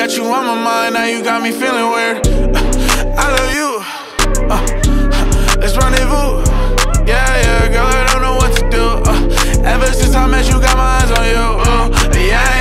got you on my mind, now you got me feeling weird. I love you. Let's rendezvous. Yeah, yeah, girl, I don't know what to do. Ever since I met you, got my eyes on you. Yeah,